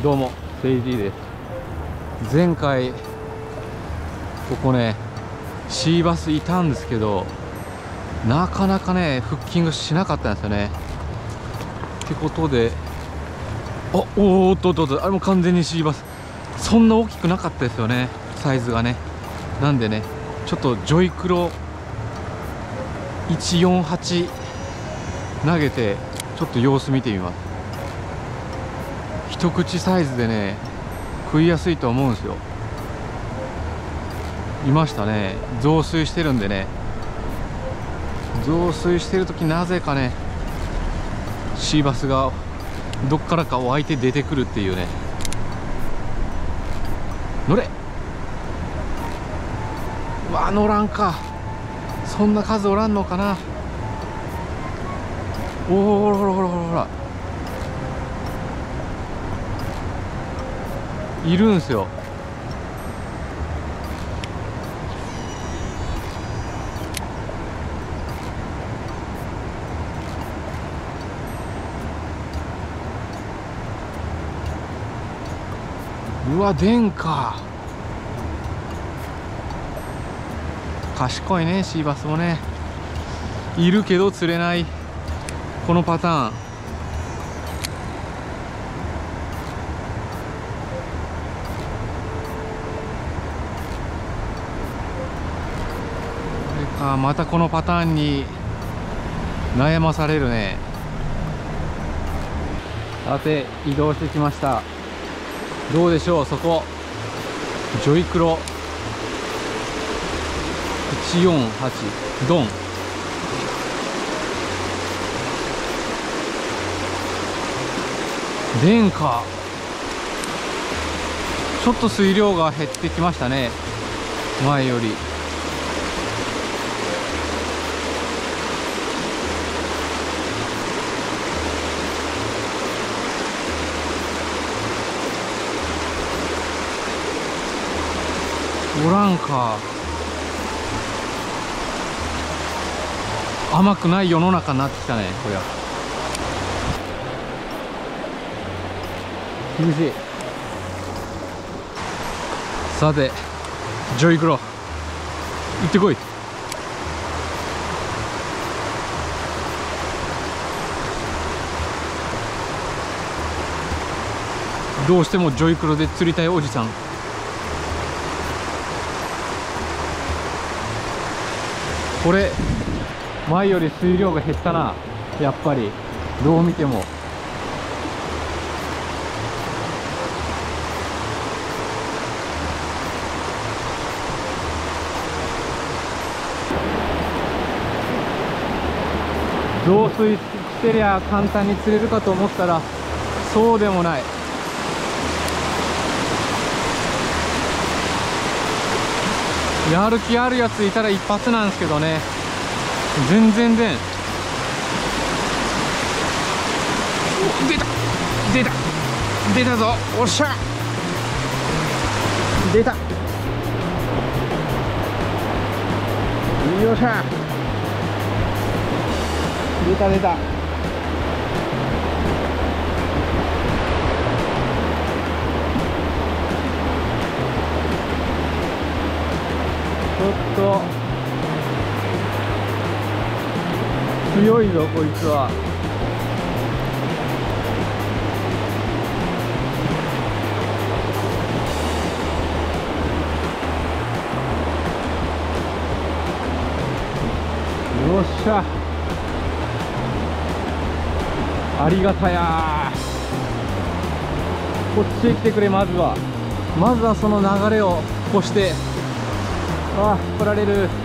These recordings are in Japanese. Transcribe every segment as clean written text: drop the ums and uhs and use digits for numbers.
どうも、セイジーです。前回ここね、シーバスいたんですけど、なかなかねフッキングしなかったんですよね。ってことで、おっとあれも完全にシーバス、そんな大きくなかったですよね、サイズがね。なんでね、ちょっとジョイクロ148投げてちょっと様子見てみます。一口サイズでね食いやすいと思うんですよ。いましたね、増水してるんでね。増水してる時なぜかねシーバスがどっからか湧いて出てくるっていうね。乗れ、うわ乗らんか、そんな数おらんのかな。おお、ほらほらほらほら、いるんすよ。うわでんか、賢いねシーバスもね。いるけど釣れない、このパターン。またこのパターンに悩まされるね。さて移動してきました。どうでしょう、そこジョイクロ148ドン。でんか、ちょっと水量が減ってきましたね、前より。おらんか、甘くない世の中になってきたね、こりゃ。厳しい。さてジョイクロ行ってこい。どうしてもジョイクロで釣りたいおじさん。これ前より水量が減ったな、やっぱりどう見ても。増水してりゃ簡単に釣れるかと思ったらそうでもない。やる気あるやついたら一発なんですけどね、全然出たぞ、おっしゃ、出た、よっしゃ、出た。ちょっと強いぞこいつは。よっしゃ、ありがたや。こっちへ来てくれ。まずはその流れを越して。ああ、引っ張られる。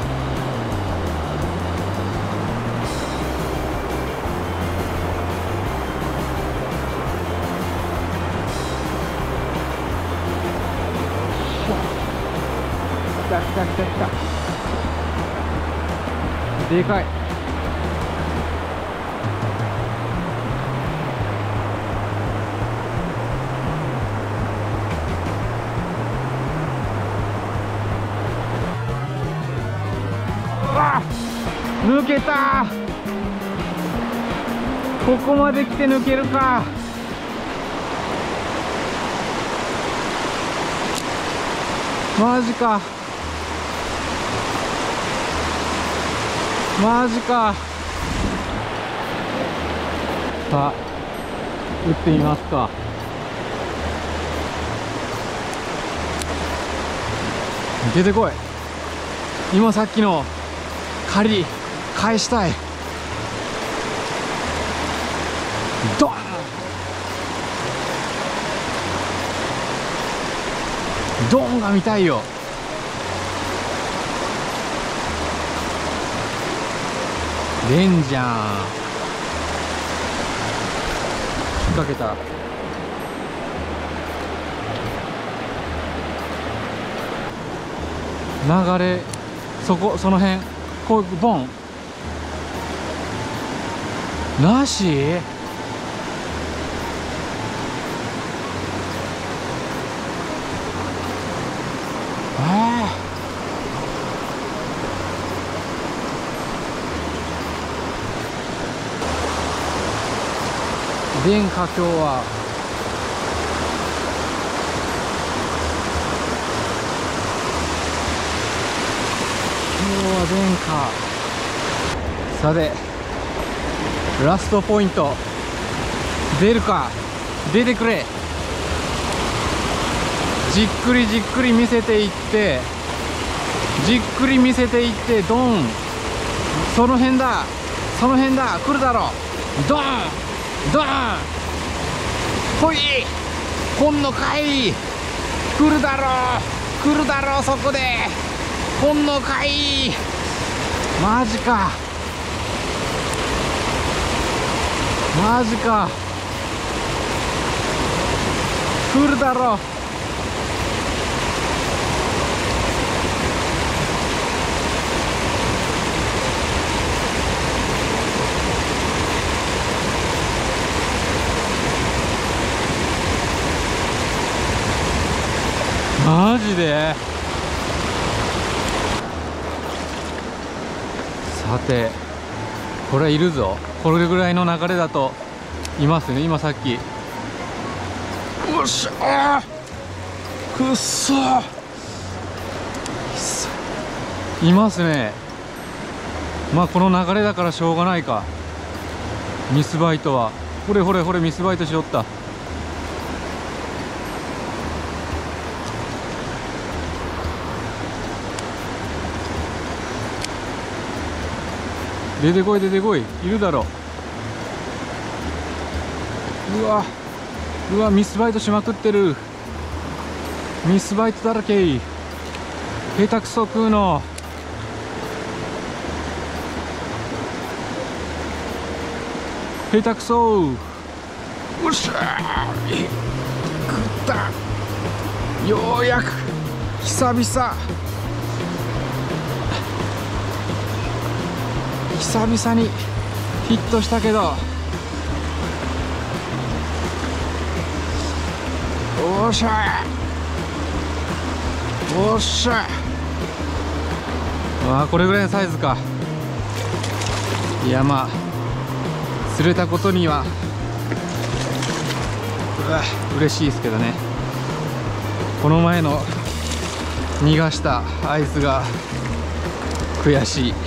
来た。でかい。抜けた。ここまで来て抜けるか。 マジかマジか。さあ打ってみますか。出てこい。今さっきの借り返したい。ドンドンが見たいよ。出んじゃん。引っ掛けた。流れその辺こうボンなし。出んか今日は。出んか。さてラストポイント出るか。出てくれ。じっくりじっくり見せていって、じっくり見せていって、ドン。その辺だその辺だ。来るだろ。ドンドン。ほいこんのかい。来るだろ来るだろ。そこでこんのかい。マジかマジか。来るだろ。マジで。さてこれいるぞ。これぐらいの流れだといますね。今さっきよっしゃくっそいますね。まあこの流れだからしょうがないか。ミスバイトはほれほれほれミスバイトしよった。出てこい出てこい。いるだろ。うわうわミスバイトしまくってる。ミスバイトだらけ。下手くそ食うの。下手くそ。よっしゃー食った。ようやく久々にヒットしたけど。おっしゃおっしゃ。ああこれぐらいのサイズか。いやまあ釣れたことには嬉しいですけどね。この前の逃がしたあいつが悔しい。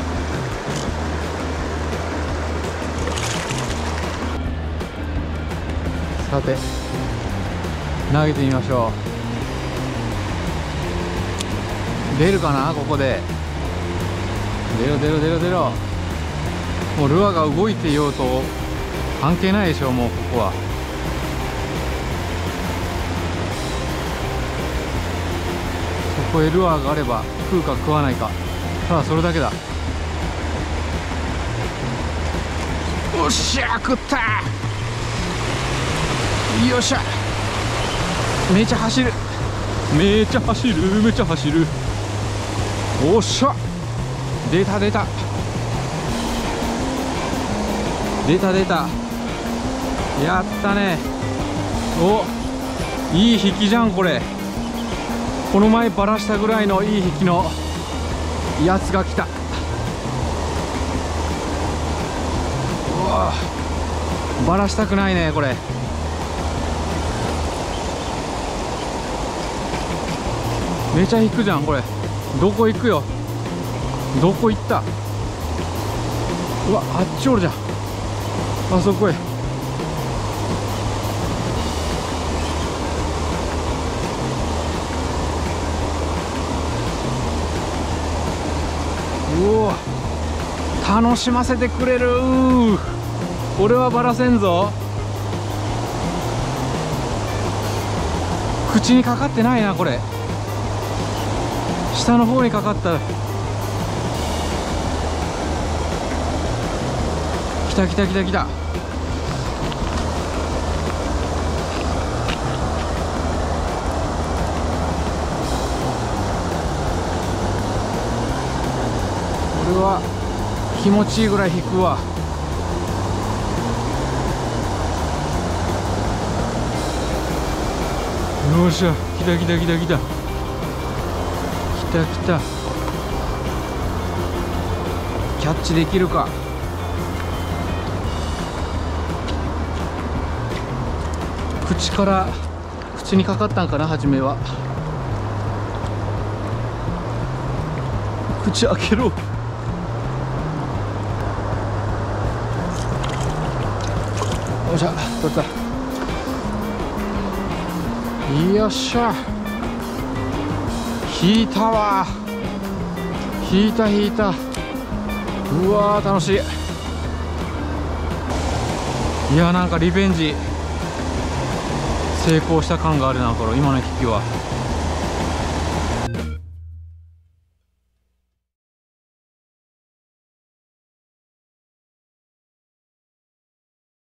さて投げてみましょう。出るかなここで。出ろ出ろ出ろ出ろ。もうルアーが動いていようと関係ないでしょ。もうここはそこへルアーがあれば食うか食わないか、ただそれだけだ。おっしゃ食った。よっしゃめちゃ走るめちゃ走るめちゃ走る。おっしゃ出た出た出た出た。やったね。おいい引きじゃんこれ。この前バラしたぐらいのいい引きのやつが来た。うわバラしたくないねこれ。 めちゃ引くじゃんこれ。どこ行くよ、どこ行った。うわ、あっちおるじゃん、あそこへ。うお、楽しませてくれる。俺はバラせんぞ。口にかかってないなこれ、下の方にかかった。来た来た来た来た。これは気持ちいいぐらい引くわ。よっしゃ、来た来た来た来た来た来た。キャッチできるか。口にかかったんかな、初めは。口開けろ。よっしゃ、取った。よっしゃ、引いたわ。引いた引いた。うわー、楽しい。いや、なんかリベンジ成功した感があるな、これ今の引きは。